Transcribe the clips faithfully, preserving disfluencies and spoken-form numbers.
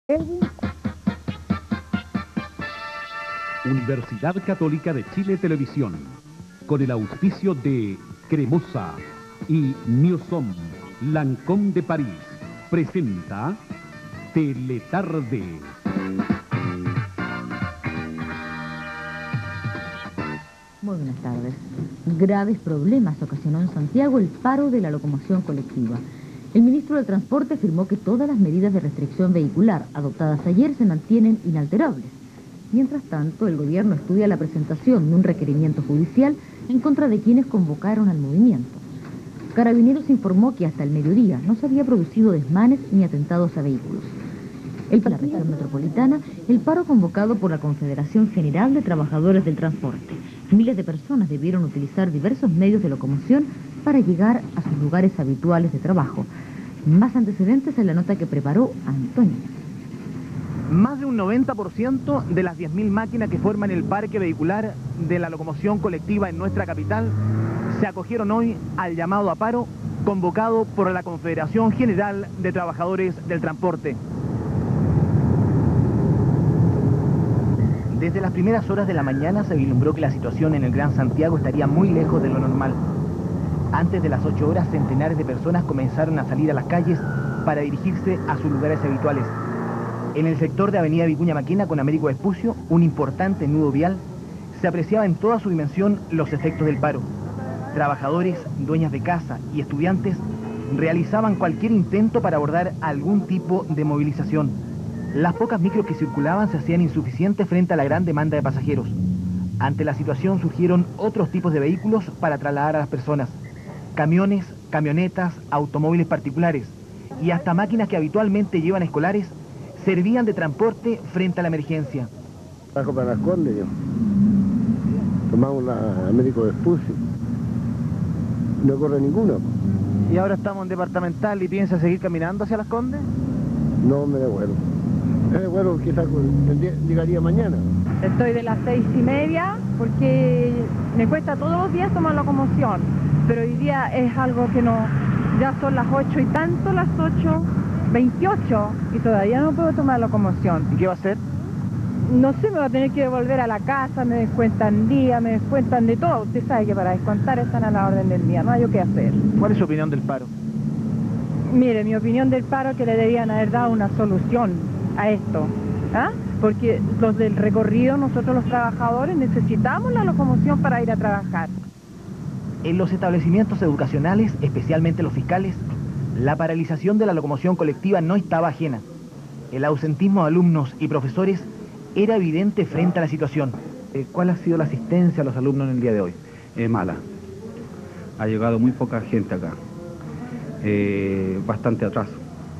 Universidad Católica de Chile Televisión, con el auspicio de Cremosa y Newsom, Lancôme de París, presenta Teletarde. Muy buenas tardes. Graves problemas ocasionó en Santiago el paro de la locomoción colectiva. El ministro del Transporte afirmó que todas las medidas de restricción vehicular adoptadas ayer se mantienen inalterables. Mientras tanto, el gobierno estudia la presentación de un requerimiento judicial en contra de quienes convocaron al movimiento. Carabineros informó que hasta el mediodía no se había producido desmanes ni atentados a vehículos. En la región metropolitana, el paro convocado por la Confederación General de Trabajadores del Transporte. Miles de personas debieron utilizar diversos medios de locomoción para llegar a sus lugares habituales de trabajo. Más antecedentes en la nota que preparó Antonio. Más de un noventa por ciento de las diez mil máquinas que forman el parque vehicular de la locomoción colectiva en nuestra capital se acogieron hoy al llamado a paro convocado por la Confederación General de Trabajadores del Transporte. Desde las primeras horas de la mañana se vislumbró que la situación en el Gran Santiago estaría muy lejos de lo normal. Antes de las ocho horas, centenares de personas comenzaron a salir a las calles para dirigirse a sus lugares habituales. En el sector de Avenida Vicuña Maquena con Américo Vespucio, un importante nudo vial, se apreciaba en toda su dimensión los efectos del paro. Trabajadores, dueñas de casa y estudiantes realizaban cualquier intento para abordar algún tipo de movilización. Las pocas micros que circulaban se hacían insuficientes frente a la gran demanda de pasajeros. Ante la situación surgieron otros tipos de vehículos para trasladar a las personas. Camiones, camionetas, automóviles particulares y hasta máquinas que habitualmente llevan escolares servían de transporte frente a la emergencia. Bajo para Las Condes yo. Tomamos la Américo Vespucio. No corre ninguna. ¿Y ahora estamos en departamental y piensa seguir caminando hacia Las Condes? No, me devuelvo. Me devuelvo, quizás llegaría mañana. Estoy de las seis y media porque me cuesta todos los días tomar locomoción, pero hoy día es algo que no, ya son las ocho y tanto, las ocho veintiocho y todavía no puedo tomar locomoción. ¿Y qué va a hacer? No sé, me va a tener que volver a la casa, me descuentan día, me descuentan de todo. Usted sabe que para descontar están a la orden del día, no hay yo qué hacer. ¿Cuál es su opinión del paro? Mire, mi opinión del paro es que le debían haber dado una solución a esto, ¿ah? Porque los del recorrido, nosotros los trabajadores, necesitamos la locomoción para ir a trabajar. En los establecimientos educacionales, especialmente los fiscales, la paralización de la locomoción colectiva no estaba ajena. El ausentismo de alumnos y profesores era evidente frente a la situación. ¿Cuál ha sido la asistencia a los alumnos en el día de hoy? Es mala. Ha llegado muy poca gente acá. Eh, bastante atraso.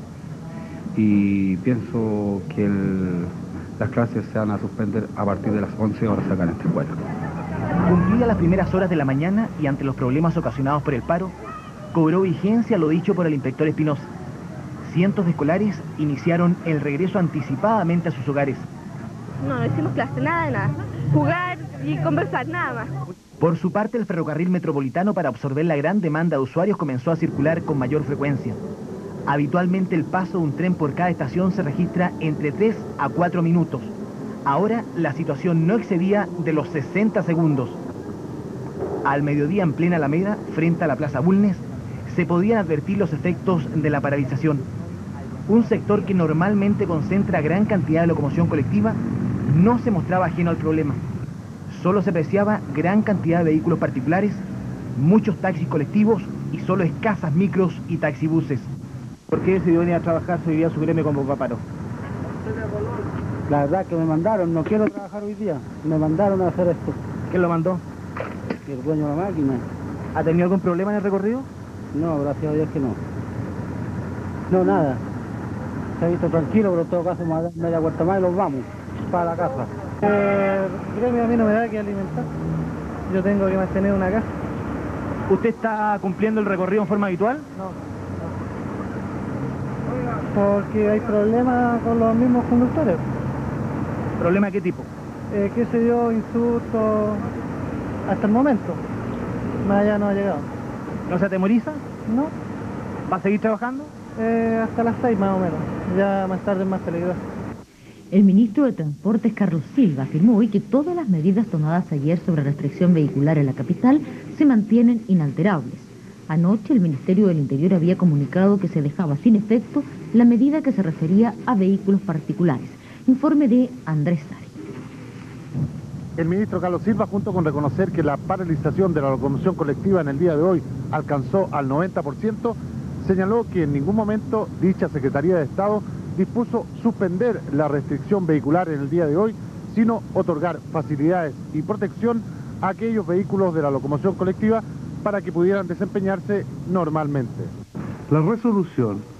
Y pienso que el, las clases se van a suspender a partir de las once horas acá en esta escuela. Cumplida las primeras horas de la mañana y ante los problemas ocasionados por el paro, cobró vigencia lo dicho por el inspector Espinosa. Cientos de escolares iniciaron el regreso anticipadamente a sus hogares. No, no hicimos clase, nada de nada. Jugar y conversar, nada más. Por su parte, el ferrocarril metropolitano, para absorber la gran demanda de usuarios, comenzó a circular con mayor frecuencia. Habitualmente el paso de un tren por cada estación se registra entre tres a cuatro minutos. Ahora la situación no excedía de los sesenta segundos. Al mediodía, en plena Alameda, frente a la Plaza Bulnes, se podían advertir los efectos de la paralización. Un sector que normalmente concentra gran cantidad de locomoción colectiva no se mostraba ajeno al problema. Solo se apreciaba gran cantidad de vehículos particulares, muchos taxis colectivos y solo escasas micros y taxibuses. ¿Por qué decidió venir a trabajar si hoy día su gremio convocó a paro? La verdad que me mandaron, no quiero trabajar hoy día, me mandaron a hacer esto. ¿Quién lo mandó? El dueño de la máquina. ¿Ha tenido algún problema en el recorrido? No, gracias a Dios que no. No, nada. Se ha visto tranquilo, pero en todo caso me da media vuelta más y los vamos para la casa. El gremio a mí no me da que alimentar. Yo tengo que mantener una casa. ¿Usted está cumpliendo el recorrido en forma habitual? No. Porque hay problemas con los mismos conductores. ¿Problema de qué tipo? Eh, ¿Qué se dio? Insultos. Hasta el momento. Más allá no ha llegado. ¿No se atemoriza? No. ¿Va a seguir trabajando? Eh, hasta las seis más o menos. Ya más tarde es más peligroso. El ministro de Transportes, Carlos Silva, afirmó hoy que todas las medidas tomadas ayer sobre restricción vehicular en la capital se mantienen inalterables. Anoche el Ministerio del Interior había comunicado que se dejaba sin efecto la medida que se refería a vehículos particulares. Informe de Andrés Sari. El ministro Carlos Silva, junto con reconocer que la paralización de la locomoción colectiva en el día de hoy alcanzó al noventa por ciento, señaló que en ningún momento dicha Secretaría de Estado dispuso suspender la restricción vehicular en el día de hoy, sino otorgar facilidades y protección a aquellos vehículos de la locomoción colectiva para que pudieran desempeñarse normalmente. La resolución